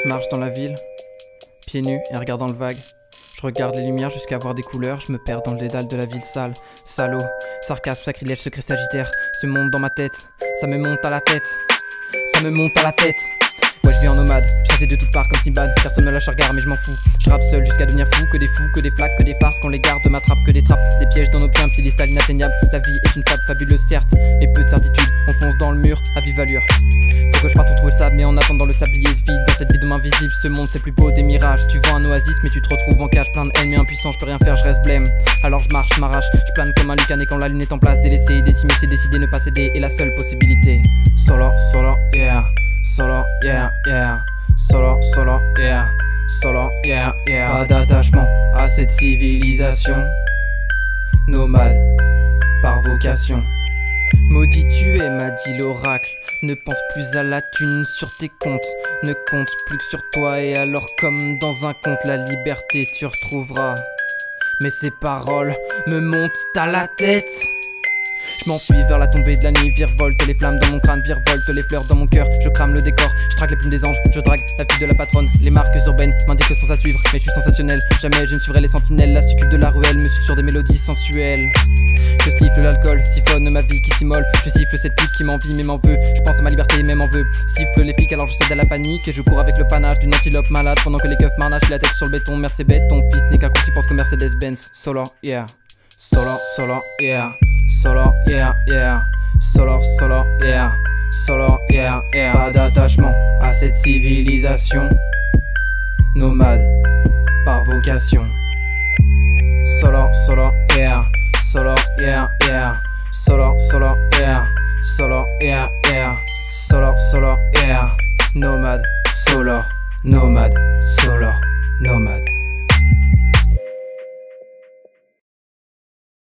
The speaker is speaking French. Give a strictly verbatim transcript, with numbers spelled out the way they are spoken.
Je marche dans la ville, pieds nus et regardant le vague. Je regarde les lumières jusqu'à voir des couleurs. Je me perds dans le dédale de la ville sale. Salaud, sarcasme, sacrilège, secret sagittaire. Ce monde dans ma tête, ça me monte à la tête. Ça me monte à la tête. Ouais, je vis en nomade, chassé de toutes parts comme Simbad. Personne me lâche un regard mais je m'en fous. Je rappe seul jusqu'à devenir fou. Que des fous, que des flaques, que des farces. Qu'on les garde, m'attrape, que des trappes. Des pièges dans nos pieds, un petit listal inatteignable. La vie est une fable fabuleuse certes, mais peu de certitude. On fonce dans le mur à vive allure. Faut que je parte retrouver le sable, mais en attendant le sablier se vide. Dans cette vie de main visible, ce monde c'est plus beau des mirages. Tu vois un oasis mais tu te retrouves en cage, plein de haine mais impuissant, je peux rien faire, je reste blême. Alors je marche, je m'arrache, je plane comme un lucané quand la lune est en place. Délaissé, décimé, c'est décider, ne pas céder est la seule possibilité. Solo, solo, yeah. Solo, yeah, yeah. Solo, solo, yeah. Solo, yeah, yeah. Pas d'attachement à cette civilisation. Nomade, par vocation. Maudit tu es, m'a dit l'oracle. Ne pense plus à la thune sur tes comptes. Ne compte plus que sur toi et alors comme dans un conte. La liberté tu retrouveras. Mais ces paroles me montent à la tête. Je m'enfuis vers la tombée de la nuit, virevolte les flammes dans mon crâne, virevolte les fleurs dans mon cœur. Je crame le décor, je traque les plumes des anges, je drague la fille de la patronne. Les marques urbaines m'indiquent le sens à suivre, mais je suis sensationnel. Jamais je ne suivrai les sentinelles, la succube de la ruelle me susurre des mélodies sensuelles. Je siffle l'alcool, siphonne ma vie qui s'immole. Je siffle cette pute qui m'envie mais m'en veut. Je pense à ma liberté mais m'en veut. Siffle les flics alors je cède à la panique. Et je cours avec le panache d'une antilope malade. Pendant que les keufs m'arnachent la tête sur le béton. Merci bête, ton fils n'est qu'un con qui pense que Mercedes-Benz. Solo, yeah. Solo, solo, yeah. Solo, yeah, yeah. Solo, solo, yeah. Solo, yeah, yeah. Pas d'attachement à cette civilisation. Nomade, par vocation. Solo, solo, yeah. Solo, yeah, yeah. Solo, solo, yeah. Solo, yeah, yeah. Solo, solo, yeah. Nomade, solo, nomade, solo, nomade.